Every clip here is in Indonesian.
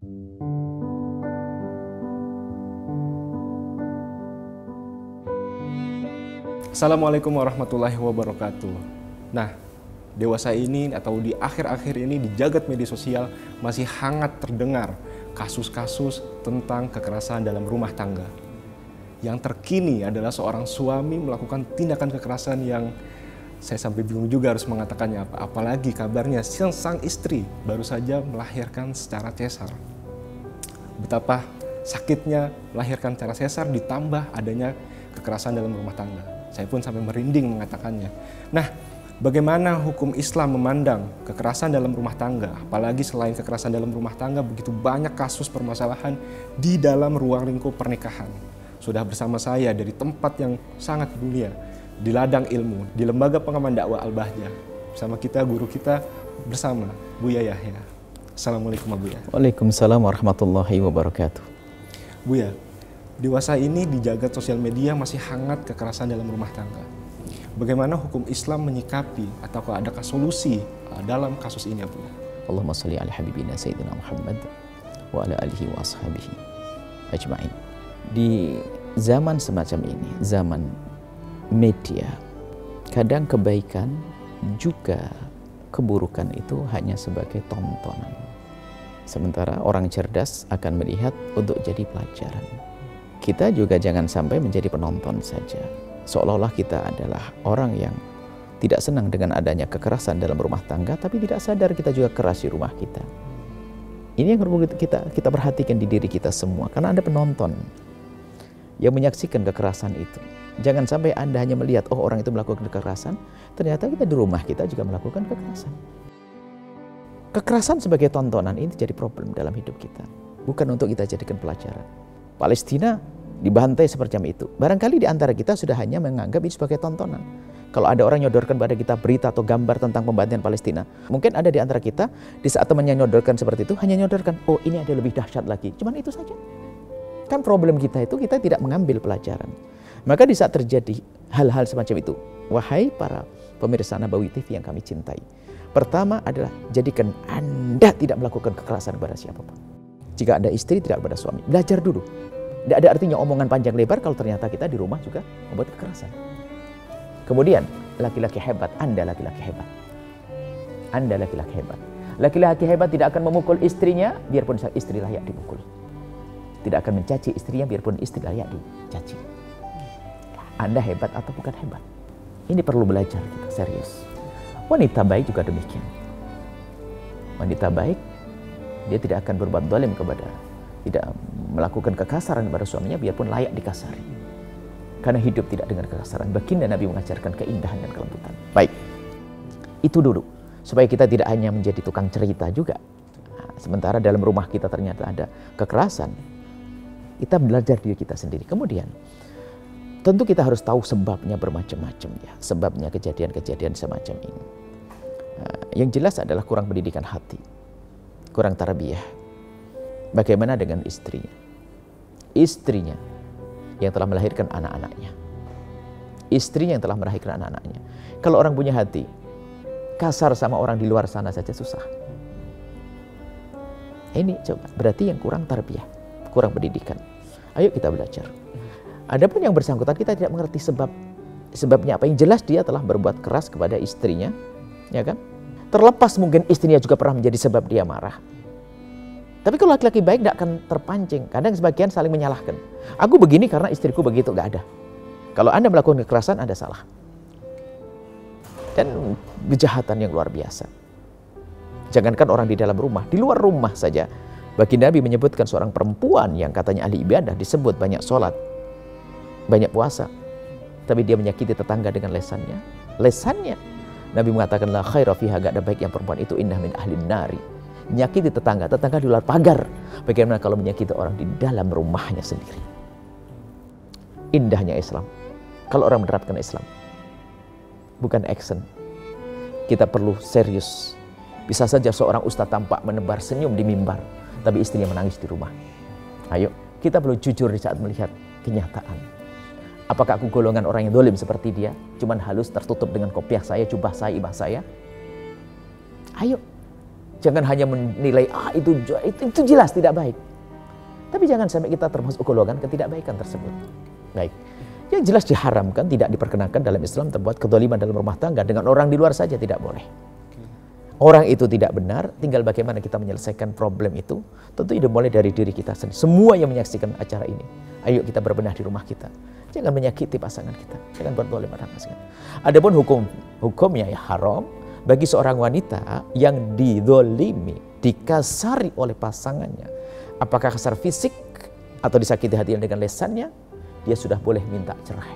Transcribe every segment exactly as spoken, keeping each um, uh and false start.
Assalamualaikum warahmatullahi wabarakatuh. Nah, dewasa ini atau di akhir-akhir ini di jagat media sosial masih hangat terdengar kasus-kasus tentang kekerasan dalam rumah tangga. Yang terkini adalah seorang suami melakukan tindakan kekerasan yang saya sampai bingung juga harus mengatakannya apa. Apalagi kabarnya sang istri baru saja melahirkan secara sesar. Betapa sakitnya melahirkan secara sesar ditambah adanya kekerasan dalam rumah tangga. Saya pun sampai merinding mengatakannya. Nah, bagaimana hukum Islam memandang kekerasan dalam rumah tangga? Apalagi selain kekerasan dalam rumah tangga, begitu banyak kasus permasalahan di dalam ruang lingkup pernikahan. Sudah bersama saya dari tempat yang sangat mulia, di ladang ilmu, di Lembaga Pengaman Dakwah Al-Bahjah. Bersama kita, guru kita bersama, Buya Yahya. Assalamualaikum, Buya. Waalaikumsalam warahmatullahi wabarakatuh. Buya, dewasa ini di jagat sosial media masih hangat kekerasan dalam rumah tangga. Bagaimana hukum Islam menyikapi atau adakah solusi dalam kasus ini, Bu? Allahumma sholli ala habibina sayyidina Muhammad wa ala alihi wa ashabihi ajma'in. Di zaman semacam ini, zaman media, kadang kebaikan juga keburukan itu hanya sebagai tontonan. Sementara orang cerdas akan melihat untuk jadi pelajaran. Kita juga jangan sampai menjadi penonton saja. Seolah-olah kita adalah orang yang tidak senang dengan adanya kekerasan dalam rumah tangga, tapi tidak sadar kita juga keras di rumah kita. Ini yang perlu kita, kita perhatikan di diri kita semua, karena Anda penonton yang menyaksikan kekerasan itu. Jangan sampai Anda hanya melihat, oh orang itu melakukan kekerasan, ternyata kita di rumah kita juga melakukan kekerasan. Kekerasan sebagai tontonan ini jadi problem dalam hidup kita. Bukan untuk kita jadikan pelajaran. Palestina dibantai seperti itu. Barangkali di antara kita sudah hanya menganggap ini sebagai tontonan. Kalau ada orang nyodorkan pada kita berita atau gambar tentang pembantaian Palestina, mungkin ada di antara kita, di saat temannya nyodorkan seperti itu, hanya nyodorkan, oh ini ada lebih dahsyat lagi. Cuman itu saja. Kan problem kita itu, kita tidak mengambil pelajaran. Maka di saat terjadi hal-hal semacam itu, wahai para pemirsa Nabawi T V yang kami cintai, pertama adalah jadikan Anda tidak melakukan kekerasan kepada siapapun. Jika Anda istri, tidak kepada suami. Belajar dulu. Tidak ada artinya omongan panjang lebar kalau ternyata kita di rumah juga membuat kekerasan. Kemudian, laki-laki hebat. Anda laki-laki hebat. Anda laki-laki hebat. Laki-laki hebat tidak akan memukul istrinya, biarpun sang istri layak dipukul. Tidak akan mencaci istrinya, biarpun istri layak dicaci. Anda hebat atau bukan hebat? Ini perlu belajar kita, serius. Wanita baik juga demikian. Wanita baik, dia tidak akan berbuat zalim kepada, tidak melakukan kekasaran kepada suaminya biarpun layak dikasari. Karena hidup tidak dengan kekasaran. Baginda Nabi mengajarkan keindahan dan kelembutan. Baik, itu dulu. Supaya kita tidak hanya menjadi tukang cerita juga. Nah, sementara dalam rumah kita ternyata ada kekerasan. Kita belajar diri kita sendiri. Kemudian, tentu kita harus tahu sebabnya bermacam-macam ya. Sebabnya kejadian-kejadian semacam ini. Nah, yang jelas adalah kurang pendidikan hati. Kurang tarbiyah. Bagaimana dengan istrinya? Istrinya yang telah melahirkan anak-anaknya. Istrinya yang telah melahirkan anak-anaknya. Kalau orang punya hati, kasar sama orang di luar sana saja susah. Ini coba, berarti yang kurang tarbiyah, kurang pendidikan. Ayo kita belajar. Adapun yang bersangkutan kita tidak mengerti sebab sebabnya apa. Yang jelas dia telah berbuat keras kepada istrinya, ya kan? Terlepas mungkin istrinya juga pernah menjadi sebab dia marah. Tapi kalau laki-laki baik tidak akan terpancing. Kadang sebagian saling menyalahkan. Aku begini karena istriku begitu, nggak ada. Kalau Anda melakukan kekerasan, Anda salah. Dan kejahatan yang luar biasa. Jangankan orang di dalam rumah, di luar rumah saja. Baginda Nabi menyebutkan seorang perempuan yang katanya ahli ibadah, disebut banyak sholat, banyak puasa. Tapi dia menyakiti tetangga dengan lesannya. Lesannya. Nabi mengatakan, la khaira fiha, gak ada baik yang perempuan itu indah min ahlin nari. Menyakiti tetangga, tetangga di luar pagar. Bagaimana kalau menyakiti orang di dalam rumahnya sendiri? Indahnya Islam. Kalau orang menerapkan Islam, bukan action. Kita perlu serius. Bisa saja seorang ustadz tampak menebar senyum di mimbar, tapi istrinya menangis di rumah. Ayo, kita perlu jujur di saat melihat kenyataan. Apakah aku golongan orang yang dolim seperti dia? Cuman halus tertutup dengan kopiah saya, jubah saya, ibah saya? Ayo. Jangan hanya menilai, ah itu, itu, itu jelas tidak baik. Tapi jangan sampai kita termasuk golongan ketidakbaikan tersebut. Baik. Yang jelas diharamkan, tidak diperkenankan dalam Islam terbuat kezaliman dalam rumah tangga dengan orang di luar saja tidak boleh. Orang itu tidak benar, tinggal bagaimana kita menyelesaikan problem itu. Tentu itu mulai dari diri kita sendiri. Semua yang menyaksikan acara ini, ayo kita berbenah di rumah kita. Jangan menyakiti pasangan kita, jangan berzalim pada pasangan. Adapun hukum hukumnya ya haram bagi seorang wanita yang dizalimi, dikasari oleh pasangannya. Apakah kasar fisik atau disakiti hatinya dengan lesannya, dia sudah boleh minta cerai.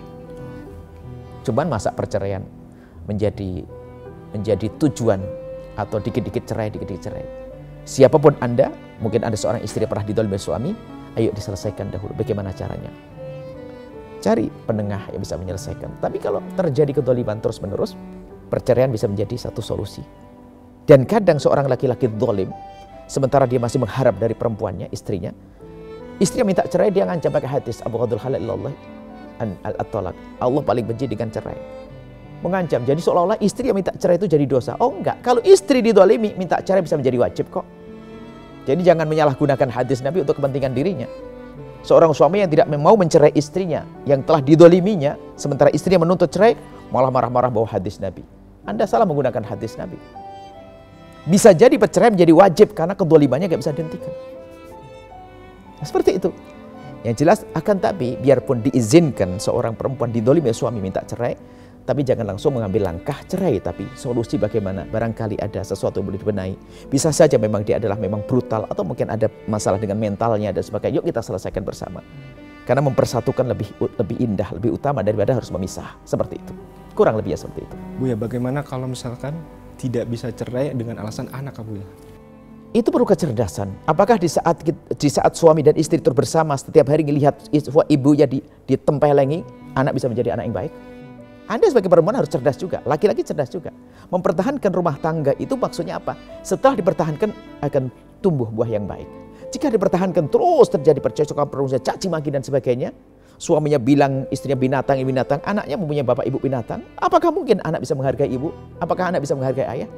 Cuman masa perceraian menjadi menjadi tujuan atau dikit-dikit cerai, dikit-dikit cerai. Siapapun Anda, mungkin Anda seorang istri pernah dizalimi suami, ayo diselesaikan dahulu. Bagaimana caranya? Cari penengah yang bisa menyelesaikan. Tapi kalau terjadi kezaliman terus-menerus, perceraian bisa menjadi satu solusi. Dan kadang seorang laki-laki zalim, sementara dia masih mengharap dari perempuannya, istrinya, istrinya minta cerai, dia ngancam pakai hadis Abu Ghadul halal ilallah al-talaq. Allah paling benci dengan cerai. Mengancam, jadi seolah-olah istri yang minta cerai itu jadi dosa. Oh enggak, kalau istri dizalimi, minta cerai bisa menjadi wajib kok. Jadi jangan menyalahgunakan hadis Nabi untuk kepentingan dirinya. Seorang suami yang tidak mau mencerai istrinya yang telah dizaliminya, sementara istrinya menuntut cerai, malah marah-marah bawa hadis Nabi. Anda salah menggunakan hadis Nabi. Bisa jadi perceraian menjadi wajib karena kezalimannya gak bisa dihentikan. Nah, seperti itu. Yang jelas akan tapi biarpun diizinkan seorang perempuan dizalimi suami minta cerai, tapi jangan langsung mengambil langkah cerai, tapi solusi bagaimana? Barangkali ada sesuatu yang boleh dibenahi. Bisa saja memang dia adalah memang brutal atau mungkin ada masalah dengan mentalnya dan sebagainya. Yuk kita selesaikan bersama. Karena mempersatukan lebih lebih indah, lebih utama daripada harus memisah. Seperti itu. Kurang lebih ya seperti itu. Bu ya, bagaimana kalau misalkan tidak bisa cerai dengan alasan anak, Bu ya? Itu perlu kecerdasan. Apakah di saat di saat suami dan istri itu bersama setiap hari melihat ibunya ditempelengi, anak bisa menjadi anak yang baik? Anda sebagai perempuan harus cerdas juga, laki-laki cerdas juga. Mempertahankan rumah tangga itu maksudnya apa? Setelah dipertahankan akan tumbuh buah yang baik. Jika dipertahankan terus terjadi percocokan, perumusan, caci maki dan sebagainya, suaminya bilang istrinya binatang, ibu binatang, anaknya mempunyai bapak ibu binatang, apakah mungkin anak bisa menghargai ibu? Apakah anak bisa menghargai ayah?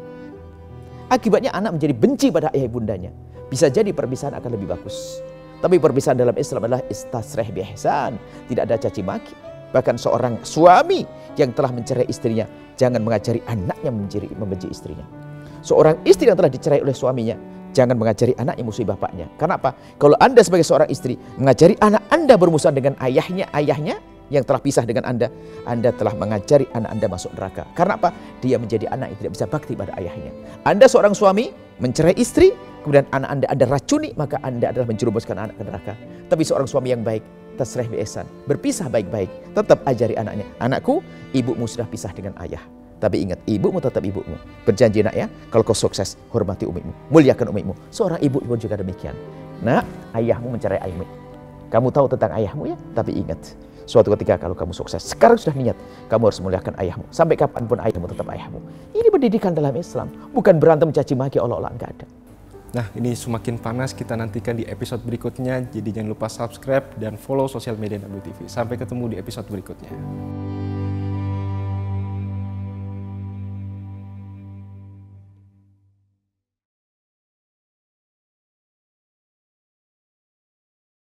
Akibatnya anak menjadi benci pada ayah ibundanya. Bisa jadi perpisahan akan lebih bagus. Tapi perpisahan dalam Islam adalah istasreh bi ihsan, tidak ada caci maki. Bahkan seorang suami yang telah mencerai istrinya, jangan mengajari anaknya membenci istrinya. Seorang istri yang telah dicerai oleh suaminya, jangan mengajari anaknya musuhi bapaknya. Karena apa? Kalau Anda sebagai seorang istri mengajari anak Anda bermusuhan dengan ayahnya, ayahnya yang telah pisah dengan Anda, Anda telah mengajari anak Anda masuk neraka. Karena apa? Dia menjadi anak yang tidak bisa bakti pada ayahnya. Anda seorang suami mencerai istri, kemudian anak Anda Anda racuni, maka Anda adalah menjerumuskan anak ke neraka. Tapi seorang suami yang baik, tasreh bi ihsan, berpisah baik-baik, tetap ajari anaknya, anakku, ibumu sudah pisah dengan ayah, tapi ingat, ibumu tetap ibumu. Berjanji nak ya, kalau kau sukses, hormati umimu, muliakan umimu. Seorang ibu pun juga demikian. Nak, ayahmu mencerai ayahmu, kamu tahu tentang ayahmu ya, tapi ingat, suatu ketika kalau kamu sukses, sekarang sudah niat, kamu harus muliakan ayahmu, sampai kapanpun ayahmu tetap ayahmu. Ini pendidikan dalam Islam, bukan berantem caci maki olah-olah, enggak ada. Nah, ini semakin panas, kita nantikan di episode berikutnya. Jadi jangan lupa subscribe dan follow sosial media Nabi T V. Sampai ketemu di episode berikutnya.